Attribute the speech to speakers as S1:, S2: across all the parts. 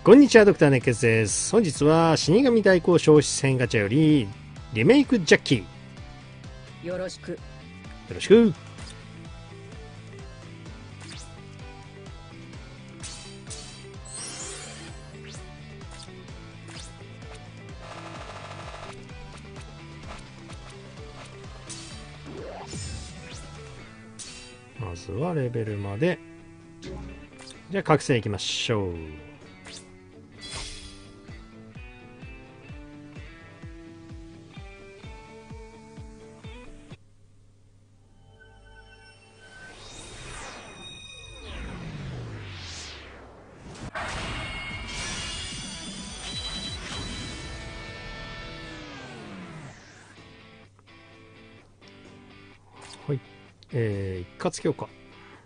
S1: こんにちは、ドクター熱血です。本日は死神代行消失戦ガチャよりリメイクジャッキー。
S2: よろしく。
S1: よろしく。まずはレベルまで。じゃあ覚醒いきましょう。はい。一括強化。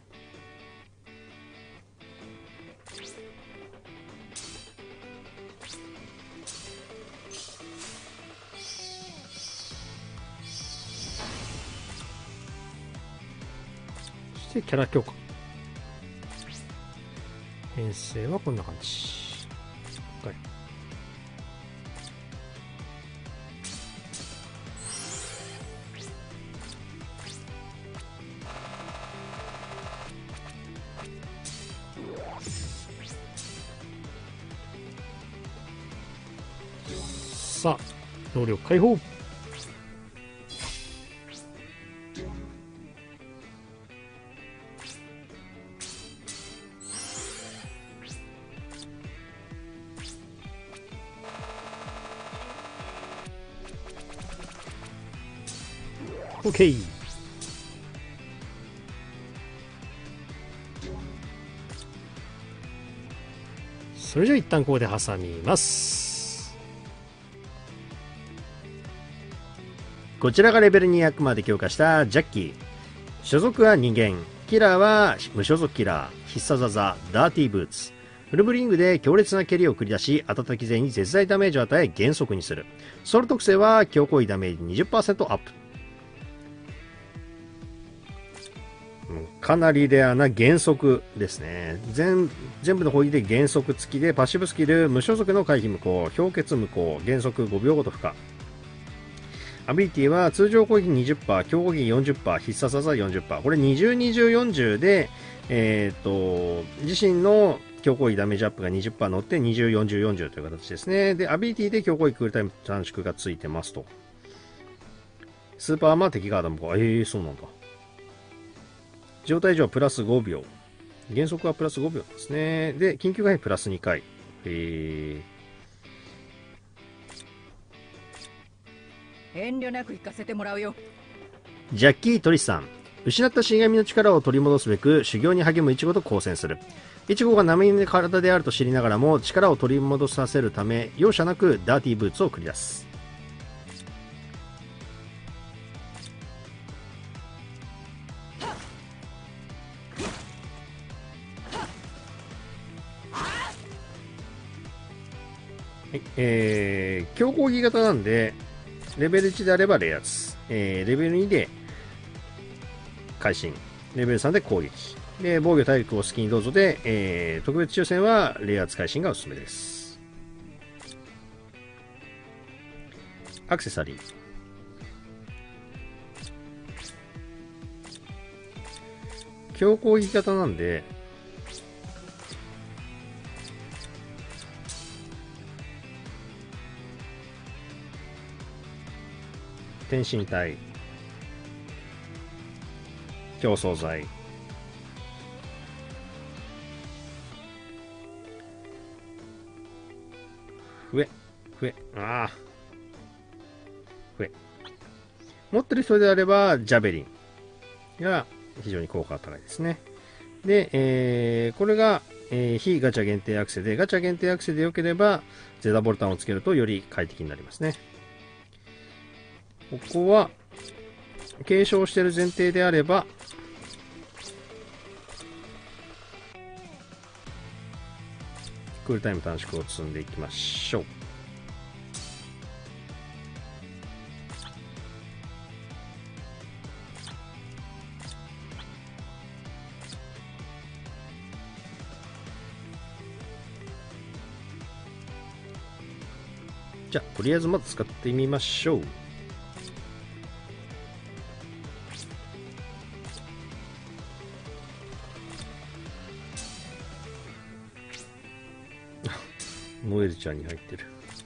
S1: そしてキャラ強化。編成はこんな感じ。はい。さあ、能力解放。OK。それじゃあ一旦ここで挟みます。こちらがレベル200まで強化したジャッキー。所属は人間、キラーは無所属キラー、必殺技ダーティーブーツ。フルブリングで強烈な蹴りを繰り出し、叩き勢に絶大ダメージを与え減速にする。ソウル特性は強行為ダメージ 20% アップ。かなりレアな減速ですね。全部の攻撃で減速付きで、パッシブスキル、無所属の回避無効、氷結無効、減速5秒ごと負荷。アビリティは通常攻撃 20%、強攻撃 40%、必殺技 40%。これ20、20、40で、自身の強攻撃ダメージアップが 20% 乗って20、40、40という形ですね。で、アビリティで強攻撃クールタイム短縮がついてますと。スーパーアーマー敵ガード無効。そうなんだ。状態上はプラス5秒。減速はプラス5秒ですね。で、緊急回避プラス2回。
S2: 遠慮なく行かせてもらうよ。
S1: ジャッキー・トリスさん。失った死神の力を取り戻すべく修行に励むイチゴと交戦する。イチゴが生身の体であると知りながらも力を取り戻させるため容赦なくダーティーブーツを繰り出す。はい、強攻撃型なんでレベル1であれば冷圧、レベル2で会心、レベル3で攻撃で、防御体力を好きにどうぞで、特別抽選は冷圧会心がおすすめです。アクセサリー、強攻撃型なんで天神体、競争剤、笛、持ってる人であればジャベリンが非常に効果が高いですね。で、これが、非ガチャ限定アクセで、ガチャ限定アクセで良ければゼダボルタンをつけるとより快適になりますね。ここは継承している前提であればクールタイム短縮を積んでいきましょう。 じゃあとりあえずまず使ってみましょう。ノエルちゃんに入ってる。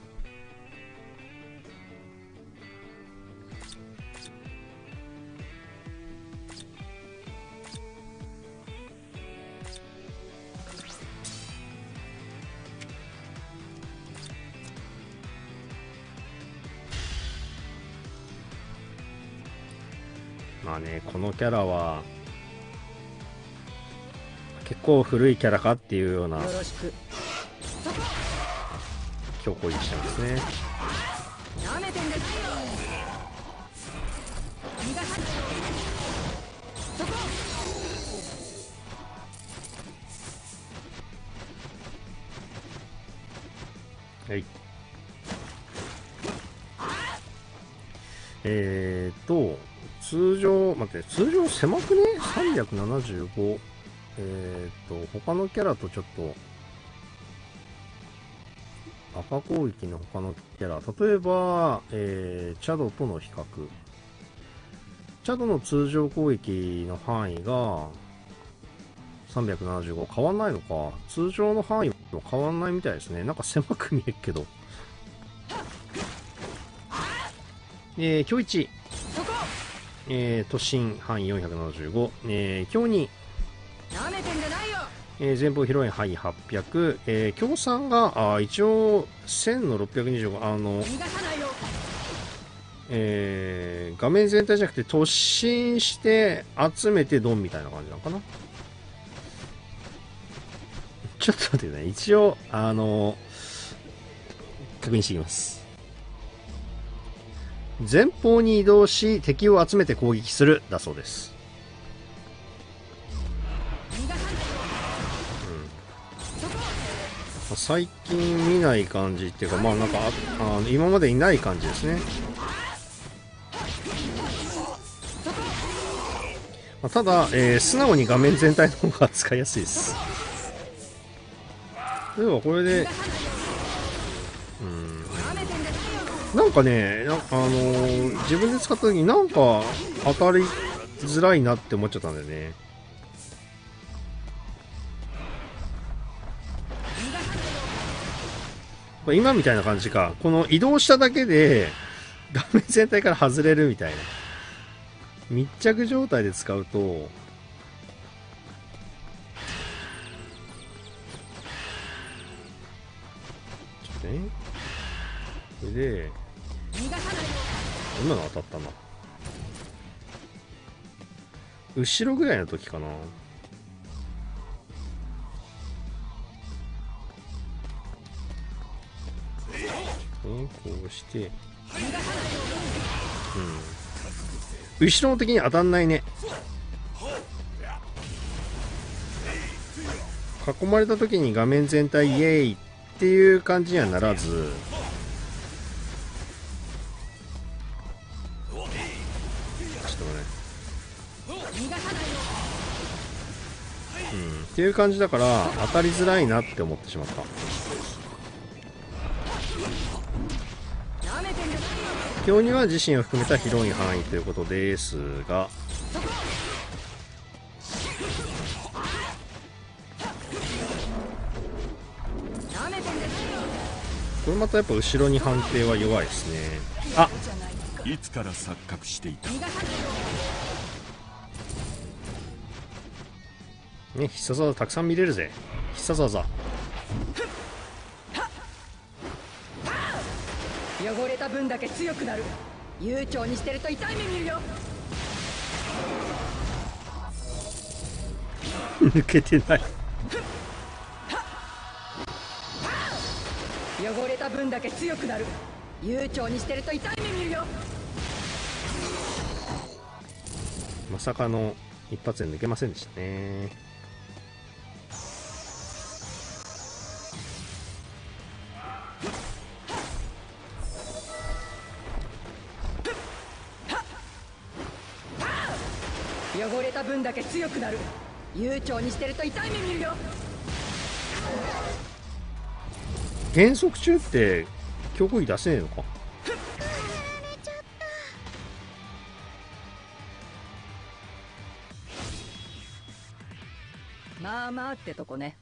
S1: まあね、このキャラは結構古いキャラかっていうような
S2: よろしく。
S1: 強行してますね。
S2: なめてんですよ。逃がさない。そこ。
S1: はい。通常、待って、通常狭くね ?375。他のキャラとちょっと、赤攻撃の他のキャラ、例えば、チャドとの比較。チャドの通常攻撃の範囲が、375変わんないのか。通常の範囲は変わんないみたいですね。なんか狭く見えるけど。強1。突進範囲475。強2。
S2: なめてんじゃないよ。
S1: 前方広い範囲800。強3が、一応、1000の625。
S2: 逃がさないよ。
S1: 画面全体じゃなくて突進して集めてドンみたいな感じなのかな。ちょっと待ってね、一応確認していきます。前方に移動し敵を集めて攻撃するだそうです。最近見ない感じっていうか、まあなんか今までいない感じですね。ただ、素直に画面全体の方が使いやすいです。例えばこれで、なんかね、自分で使った時になんか当たりづらいなって思っちゃったんだよね。今みたいな感じか。この移動しただけで画面全体から外れるみたいな。密着状態で使うと、ちょっとね。これで、今の当たったな。後ろぐらいの時かな。こうして、後ろの敵に当たんないね。囲まれた時に画面全体イエーイっていう感じにはならず、ちょっとね、っていう感じだから当たりづらいなって思ってしまった。今日には自身を含めた広い範囲ということですが、これまたやっぱ後ろに判定は弱いですね。あ、
S3: いつから錯覚していた。
S1: ね、必殺技たくさん見れるぜ。必殺技。
S2: 汚れた分だけ強くなる。悠長にしてると痛い目見るよ。
S1: 抜けてない。
S2: 汚れた分だけ強くなる。悠長にしてると痛い目見るよ。
S1: まさかの一発で抜けませんでしたね。
S2: 汚れた分だけ強くなる。悠長にしてると痛い目見るよ。
S1: 減速中って強攻撃出せねえのか。
S2: まあまあってとこね。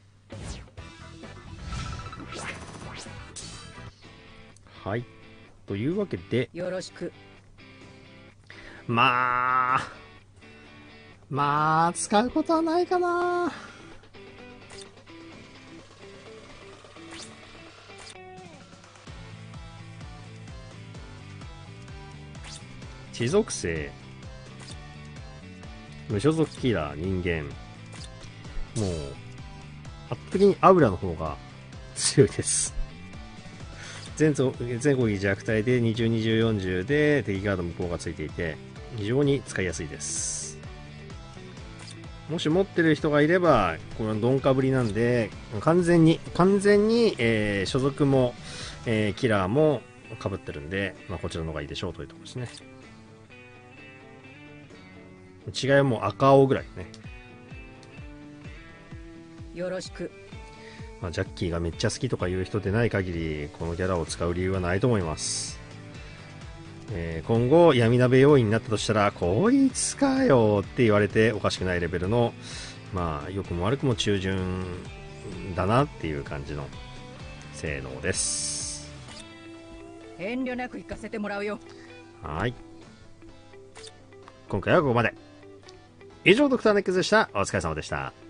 S1: はい。というわけで、
S2: よろしく。
S1: まあ、使うことはないかな。地属性、無所属キラー、人間。もう、圧倒的にアウラの方が強いです。全攻撃弱体で20、20、40で敵ガード無効がついていて、非常に使いやすいです。もし持ってる人がいれば、これはドンかぶりなんで、完全に、所属も、キラーも被ってるんで、まあ、こちらの方がいいでしょうというところですね。違いはもう赤青ぐらいね。
S2: よろしく。
S1: まあ、ジャッキーがめっちゃ好きとかいう人でない限り、このキャラを使う理由はないと思います。今後闇鍋要員になったとしたら、こいつかよって言われておかしくないレベルの、まあ良くも悪くも中順だなっていう感じの性能です。
S2: 遠慮なく行かせてもらうよ。
S1: はい。今回はここまで。以上、ドクターネックスでした。お疲れ様でした。